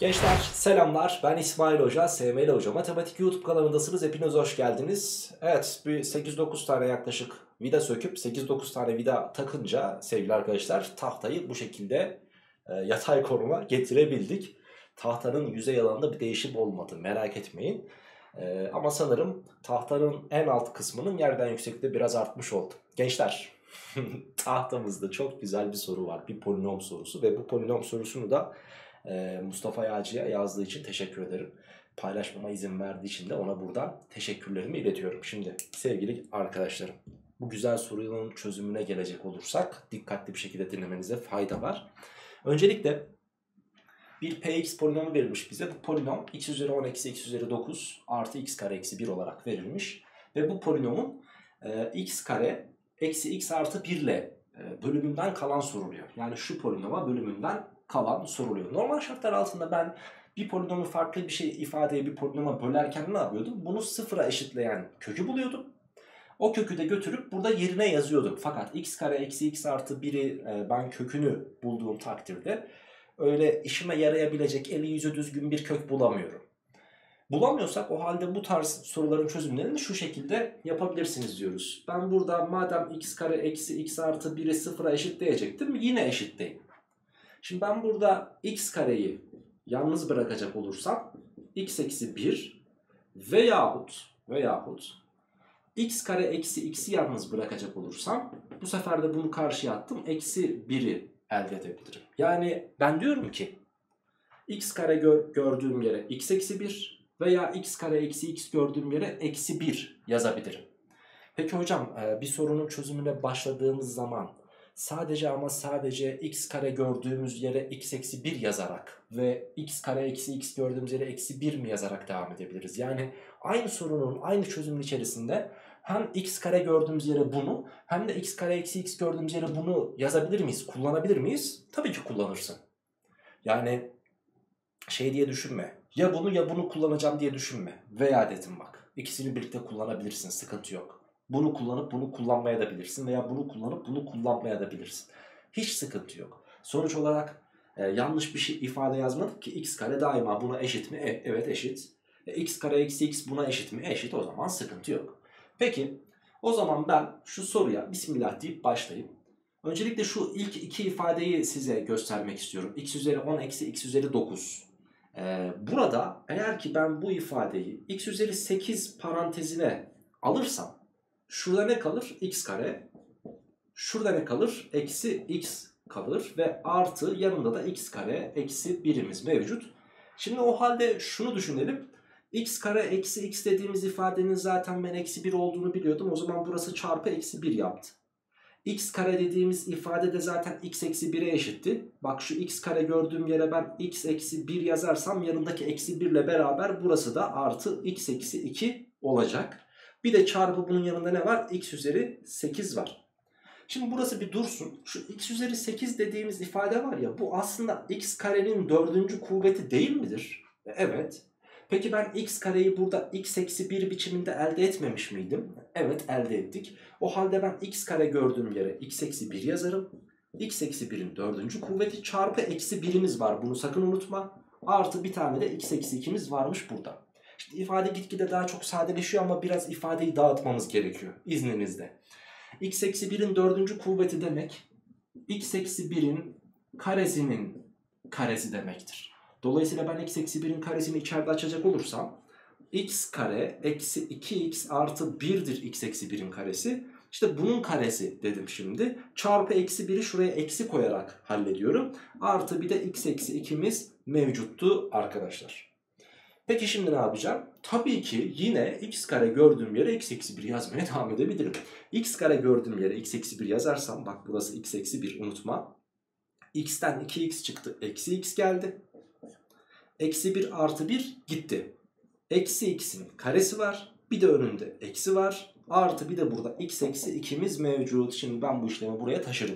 Gençler selamlar, ben İsmail Hoca, SML Hoca Matematik YouTube kanalındasınız, hepiniz hoş geldiniz. Evet, bir 8-9 tane yaklaşık vida söküp 8-9 tane vida takınca sevgili arkadaşlar tahtayı bu şekilde yatay konuma getirebildik. Tahtanın yüzey alanında bir değişim olmadı, merak etmeyin. Ama sanırım tahtanın en alt kısmının yerden yüksekliği biraz artmış oldu. Gençler tahtamızda çok güzel bir soru var, bir polinom sorusu ve bu polinom sorusunu da Mustafa Yağcı'ya yazdığı için teşekkür ederim. Paylaşmama izin verdiği için de ona buradan teşekkürlerimi iletiyorum. Şimdi sevgili arkadaşlarım, bu güzel sorunun çözümüne gelecek olursak dikkatli bir şekilde dinlemenize fayda var. Öncelikle bir px polinomu verilmiş bize. Bu polinom x üzeri 10 eksi x üzeri 9 artı x kare eksi 1 olarak verilmiş. Ve bu polinomun x kare eksi x artı 1 ile bölümünden kalan soruluyor. Yani şu polinoma bölümünden kalan soruluyor. Normal şartlar altında ben bir polinomu farklı bir şey ifadeye bir polinoma bölerken ne yapıyordum? Bunu sıfıra eşitleyen kökü buluyordum. O kökü de götürüp burada yerine yazıyordum. Fakat x kare eksi x artı 1'i ben kökünü bulduğum takdirde öyle işime yarayabilecek eli yüzü düzgün bir kök bulamıyorum. Bulamıyorsak o halde bu tarz soruların çözümlerini şu şekilde yapabilirsiniz diyoruz. Ben burada madem x kare eksi x artı 1'i sıfıra eşitleyecektim, yine eşitleyeyim. Şimdi ben burada x kareyi yalnız bırakacak olursam x eksi 1 veyahut x kare eksi x'i yalnız bırakacak olursam bu sefer de bunu karşıya attım, eksi 1'i elde edebilirim. Yani ben diyorum ki x kare gördüğüm yere x eksi 1 veya x kare eksi x gördüğüm yere eksi 1 yazabilirim. Peki hocam bir sorunun çözümüne başladığımız zaman sadece ama sadece x kare gördüğümüz yere x eksi 1 yazarak ve x kare eksi x gördüğümüz yere eksi 1 mi yazarak devam edebiliriz? Yani aynı sorunun aynı çözümün içerisinde hem x kare gördüğümüz yere bunu hem de x kare eksi x gördüğümüz yere bunu yazabilir miyiz? Kullanabilir miyiz? Tabii ki kullanırsın. Yani şey diye düşünme. Ya bunu ya bunu kullanacağım diye düşünme. Veya dedim bak. İkisini birlikte kullanabilirsin, sıkıntı yok. Bunu kullanıp bunu kullanmaya da bilirsin veya bunu kullanıp bunu kullanmaya da bilirsin. Hiç sıkıntı yok. Sonuç olarak yanlış bir şey ifade yazmadık ki x kare daima buna eşit mi? Evet eşit. X kare eksi x buna eşit mi? Eşit, o zaman sıkıntı yok. Peki o zaman ben şu soruya bismillah deyip başlayayım. Öncelikle şu ilk iki ifadeyi size göstermek istiyorum. X üzeri 10 eksi x üzeri 9. Burada eğer ki ben bu ifadeyi x üzeri 8 parantezine alırsam şurada ne kalır? X kare. Şurada ne kalır? Eksi x kalır ve artı yanında da x kare eksi 1'imiz mevcut. Şimdi o halde şunu düşünelim. X kare eksi x dediğimiz ifadenin zaten ben eksi 1 olduğunu biliyordum. O zaman burası çarpı eksi 1 yaptı. X kare dediğimiz ifade de zaten x eksi 1'e eşitti. Bak şu x kare gördüğüm yere ben x eksi 1 yazarsam yanındaki eksi 1 ile beraber burası da artı x eksi 2 olacak. Bir de çarpı bunun yanında ne var? X üzeri 8 var. Şimdi burası bir dursun. Şu x üzeri 8 dediğimiz ifade var ya, bu aslında x karenin 4. kuvveti değil midir? Evet. Peki ben x kareyi burada x eksi 1 biçiminde elde etmemiş miydim? Evet, elde ettik. O halde ben x kare gördüğüm yere x eksi 1 yazarım. X eksi 1'in 4. kuvveti çarpı eksi 1'imiz var. Bunu sakın unutma. Artı bir tane de x eksi 2'miz varmış burada. İşte ifade gitgide daha çok sadeleşiyor ama biraz ifadeyi dağıtmamız gerekiyor izninizle. X eksi 1'in 4. kuvveti demek x eksi 1'in karesinin karesi demektir. Dolayısıyla ben x eksi 1'in karesini içeride açacak olursam x kare eksi 2x artı 1'dir x eksi 1'in karesi. İşte bunun karesi dedim şimdi. Çarpı eksi 1'i şuraya eksi koyarak hallediyorum. Artı bir de x eksi 2'miz mevcuttu arkadaşlar. Peki şimdi ne yapacağım? Tabii ki yine x kare gördüğüm yere x eksi 1 yazmaya devam edebilirim. X kare gördüğüm yere x eksi 1 yazarsam, bak burası x eksi 1, unutma. X'ten 2x çıktı, eksi x geldi. Eksi 1 artı 1 gitti. Eksi x'in karesi var. Bir de önünde eksi var. Artı bir de burada x eksi 2'miz mevcut. Şimdi ben bu işlemi buraya taşırım.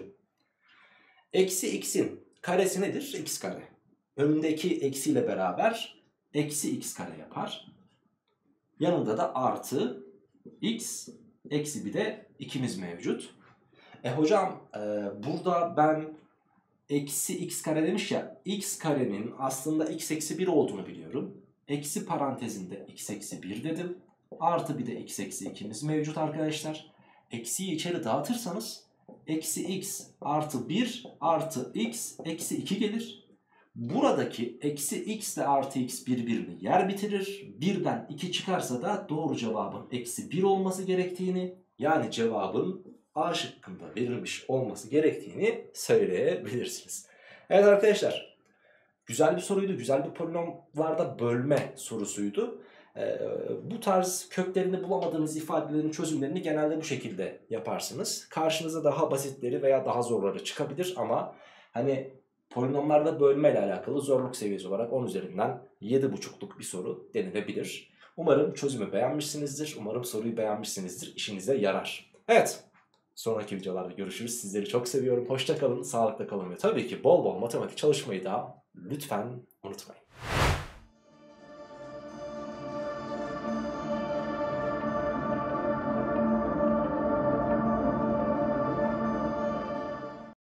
Eksi x'in karesi nedir? X kare. Önündeki eksiyle beraber eksi x kare yapar. Yanında da artı x eksi bir de 2'miz mevcut. Hocam burada ben eksi x kare demiş ya, x karenin aslında x eksi 1 olduğunu biliyorum. Eksi parantezinde x eksi 1 dedim. Artı bir de x eksi 2'miz mevcut arkadaşlar. Eksiyi içeri dağıtırsanız eksi x artı 1 artı x eksi 2 gelir. Buradaki eksi x ile artı x birbirini yer bitirir. 1'den 2 çıkarsa da doğru cevabın eksi 1 olması gerektiğini, yani cevabın A şıkkında verilmiş olması gerektiğini söyleyebilirsiniz. Evet arkadaşlar, güzel bir soruydu. Güzel bir polinomlarda bölme sorusuydu. Bu tarz köklerini bulamadığınız ifadelerin çözümlerini genelde bu şekilde yaparsınız. Karşınıza daha basitleri veya daha zorları çıkabilir ama hani polinomlarda bölme ile alakalı zorluk seviyesi olarak 10 üzerinden 7,5'luk bir soru denilebilir. Umarım çözümü beğenmişsinizdir. Umarım soruyu beğenmişsinizdir. İşinize yarar. Evet. Sonraki videolarda görüşürüz. Sizleri çok seviyorum. Hoşça kalın, sağlıkla kalın ve tabii ki bol bol matematik çalışmayı da lütfen unutmayın.